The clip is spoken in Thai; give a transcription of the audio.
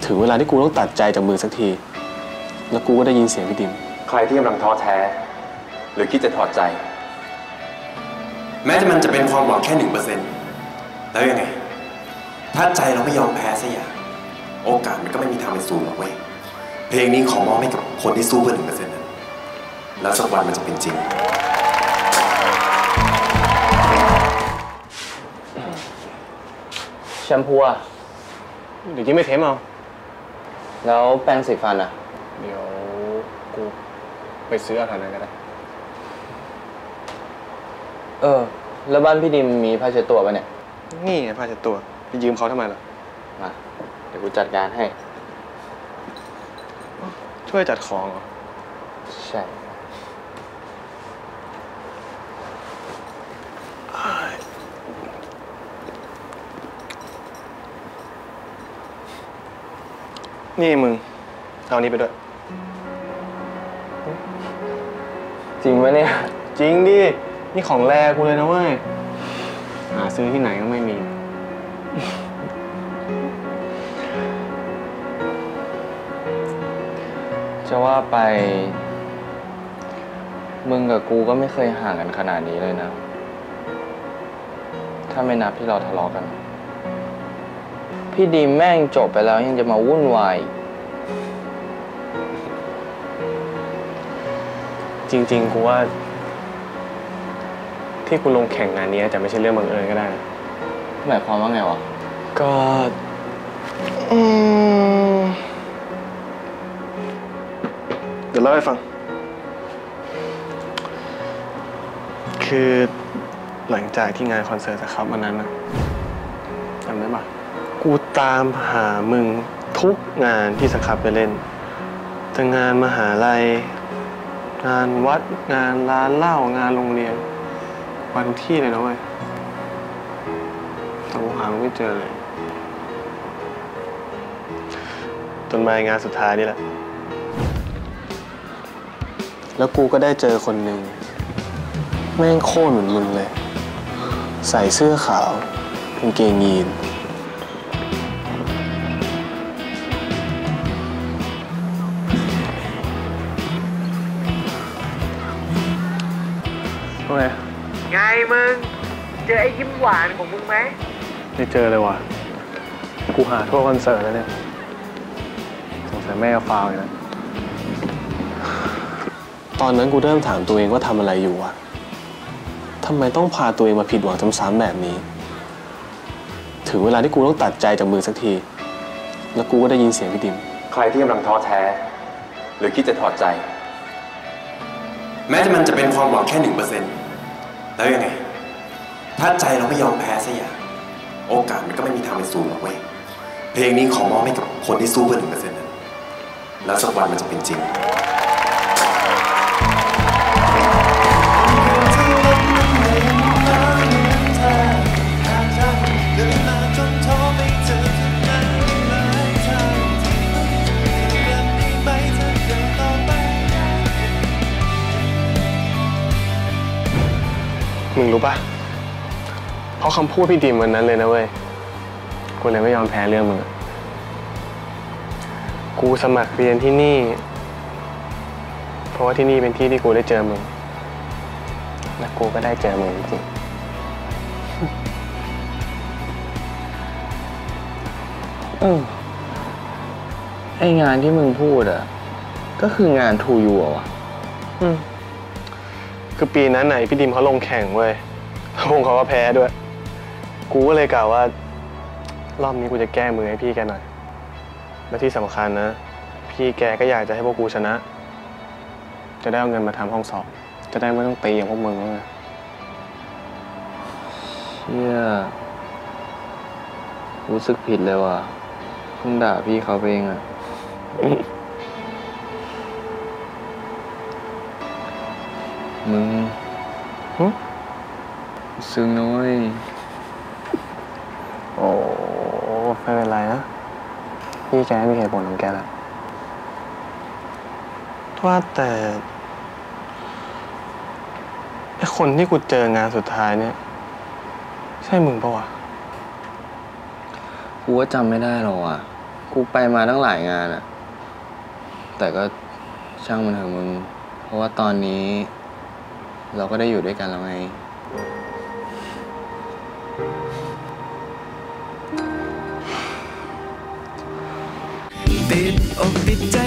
ถึงเวลาที่กูต้องตัดใจจากมือสักทีแล้วกูก็ได้ยินเสียงพี่ดิมใครที่กำลังท้อแท้หรือคิดจะถอดใจแม้แต่มันจะเป็นความหวังแค่1%แล้วยังไงถ้าใจเราไม่ยอมแพ้สักอย่างโอกาสมันก็ไม่มีทางเป็นศูนย์หรอกเว้ยเพลงนี้ขอมอบให้กับคนที่สู้เพื่อ1%นั้นแล้วสักวันมันจะเป็นจริงแชมพูอะเดี๋ยวกินไม่เทมเอาแล้วแปรงสีฟันอะเดี๋ยวกูไปซื้อเอาแถวนั้นก็ได้แล้วบ้านพี่ดิมมีผ้าเช็ดตัวป่ะเนี่ยนี่ไงผ้าเช็ดตัวไปยืมเขาทำไมล่ะมาเดี๋ยวกูจัดการให้ช่วยจัดของเหรอใช่นี่มึงเอานี้ไปด้วยจริงไหมเนี่ยจริงดินี่ของแรกูเลยนะเว้ยหาซื้อที่ไหนก็ไม่มีจะว่าไปมึงกับกูก็ไม่เคยห่างกันขนาดนี้เลยนะถ้าไม่นับที่เราทะเลาะกันพี่ดีมแม่งจบไปแล้วยังจะมาวุ่นวายจริงๆกูว่าที่กูลงแข่งงานนี้จะไม่ใช่เรื่องบังเอิญก็ได้นะหมายความว่าไงวะก็เดี๋ยวเล่าให้ฟังคือหลังจากที่งานคอนเสิร์ตครับวันนั้นนะจำได้ปะกูตามหามึงทุกงานที่สครับไปเล่นทั้งงานมหาลัยงานวัดงานร้านเหล้างานโรงเรียนวันทุกที่เลยนะเว้ยแต่กูหาไม่เจอเลยจนมางานสุดท้ายนี่แหละแล้วกูก็ได้เจอคนหนึ่งแม่งโคตรเหมือนมึงเลยใส่เสื้อขาวกางเกงยีนไงมึงเจอไอ้ยิ้มหวานของมึงไหมไม่เจอเลยว่ะกูหาทั่วคอนเสิร์ตแล้วเนี่ยสงสัยแม่ฟาวอยู่นะตอนนั้นกูเริ่มถามตัวเองว่าทำอะไรอยู่วะทำไมต้องพาตัวเองมาผิดหวังซ้ำๆแบบนี้ถึงเวลาที่กูต้องตัดใจจากมือสักทีแล้วกูก็ได้ยินเสียงพี่ดิมใครที่กำลังท้อแท้หรือคิดจะถอดใจแม้แต่มันจะเป็นความหวังแค่1%แล้วยังไงถ้าใจเราไม่ยอมแพ้สักอย่างโอกาสมันก็ไม่มีทางเป็นศูนย์หรอกเว้ยเพลงนี้ขอมอบให้กับคนที่สู้เพื่อ1%นั้นแล้วสักวันมันจะเป็นจริงมึงรู้ปะเพราะคำพูดพี่ดิมวันนั้นเลยนะเว้ยกูเลยไม่ยอมแพ้เรื่องมึงกูสมัครเรียนที่นี่เพราะว่าที่นี่เป็นที่ที่กูได้เจอมึงและกูก็ได้เจอมึงจริงไองานที่มึงพูดอะก็คืองานทูยูอะวะคือปีนั้นไหนพี่ดิมเขาลงแข่งเว้ยวงเขาก็แพ้ด้วยกูก็เลยกล่าวว่ารอบนี้กูจะแก้มือให้พี่แกหน่อยและที่สำคัญนะพี่แกก็อยากจะให้พวกกูชนะจะได้เอาเงินมาทำห้องสอบจะได้ไม่ต้องตีอย่างพวกมึงไงเชี่ยรู้สึกผิดเลยว่ะเพิ่งด่าพี่เขาเองอะมึงซึ้งน้อยโอ้ไม่เป็นไรนะพี่แกมีเหตุผลของแกแหละว่าแต่ไอ้คนที่กูเจองานสุดท้ายเนี่ยใช่มึงปะวะกูว่าจำไม่ได้หรอกอ่ะกูไปมาตั้งหลายงานอะแต่ก็ช่างมันเถอะมึง เพราะว่าตอนนี้ เราก็ได้อยู่ด้วยกันแล้วไงติดอกติดใจ